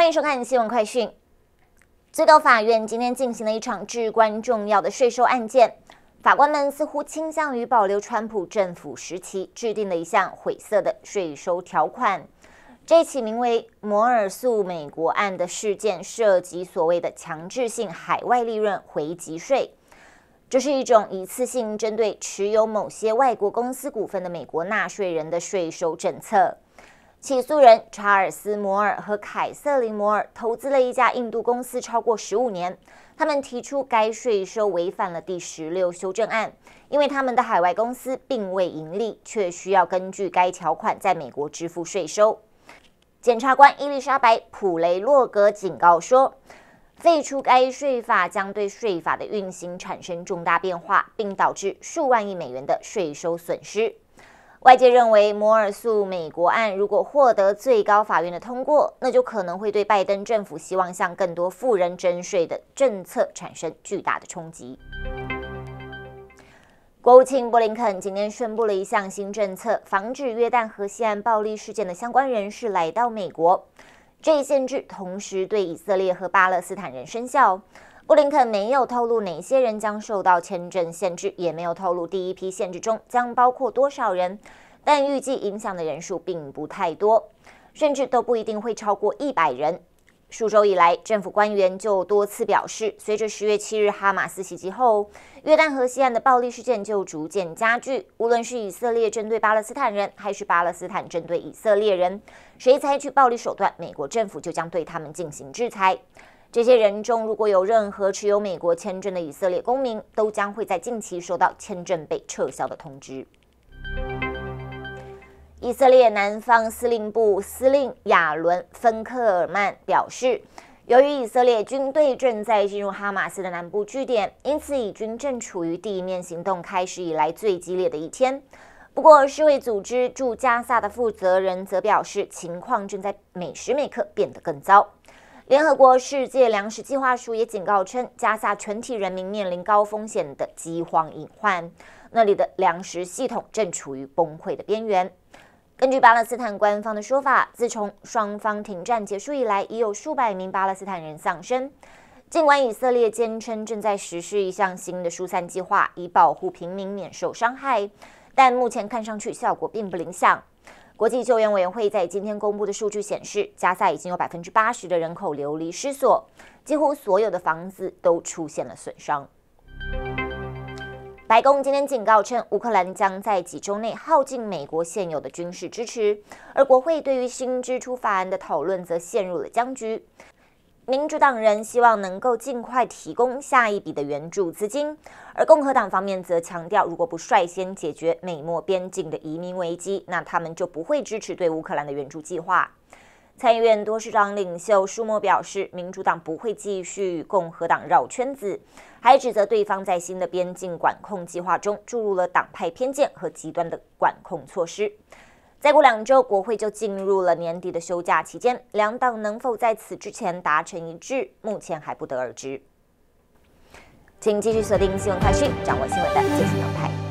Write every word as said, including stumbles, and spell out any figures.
迎收看新闻快讯。最高法院今天进行了一场至关重要的税收案件，法官们似乎倾向于保留川普政府时期制定的一项晦涩的税收条款。这起名为摩尔诉美国案的事件涉及所谓的强制性海外利润回击税，这是一种一次性针对持有某些外国公司股份的美国纳税人的税收政策。起诉人查尔斯·摩尔和凯瑟琳·摩尔投资了一家印度公司超过十五年，他们提出该税收违反了第十六修正案，因为他们的海外公司并未盈利，却需要根据该条款在美国支付税收。检察官伊丽莎白·普雷洛格警告说，废除该税法将对税法的运行产生重大变化，并导致数万亿美元的税收损失。外界认为，摩尔诉美国案如果获得最高法院的通过，那就可能会对拜登政府希望向更多富人征税的政策产生巨大的冲击。国务卿布林肯今天宣布了一项新政策，防止约旦河西岸暴力事件的相关人士来到美国。这一限制同时对以色列和巴勒斯坦人生效。布林肯没有透露哪些人将受到签证限制，也没有透露第一批限制中将包括多少人，但预计影响的人数并不太多，甚至都不一定会超过一百人。数周以来，政府官员就多次表示，随着十月七日哈马斯袭击后，约旦河西岸的暴力事件就逐渐加剧。无论是以色列针对巴勒斯坦人，还是巴勒斯坦针对以色列人，谁采取暴力手段，美国政府就将对他们进行制裁。这些人中，如果有任何持有美国签证的以色列公民，都将会在近期收到签证被撤销的通知。以色列南方司令部司令亚伦·芬克尔曼表示，由于以色列军队正在进入哈马斯的南部据点，因此以军正处于地面行动开始以来最激烈的一天。不过，世卫组织驻加萨的负责人则表示，情况正在每时每刻变得更糟。联合国世界粮食计划署也警告称，加萨全体人民面临高风险的饥荒隐患，那里的粮食系统正处于崩溃的边缘。根据巴勒斯坦官方的说法，自从双方停战结束以来，已有数百名巴勒斯坦人丧生。尽管以色列坚称正在实施一项新的疏散计划，以保护平民免受伤害，但目前看上去效果并不理想。国际救援委员会在今天公布的数据显示，加萨已经有 百分之八十 的人口流离失所，几乎所有的房子都出现了损伤。白宫今天警告称，乌克兰将在几周内耗尽美国现有的军事支持，而国会对于新支出法案的讨论则陷入了僵局。民主党人希望能够尽快提供下一笔的援助资金，而共和党方面则强调，如果不率先解决美墨边境的移民危机，那他们就不会支持对乌克兰的援助计划。参议院多数党领袖舒默表示，民主党不会继续与共和党绕圈子，还指责对方在新的边境管控计划中注入了党派偏见和极端的管控措施。再过两周，国会就进入了年底的休假期间，两党能否在此之前达成一致，目前还不得而知。请继续锁定新闻快讯，掌握新闻的最新动态。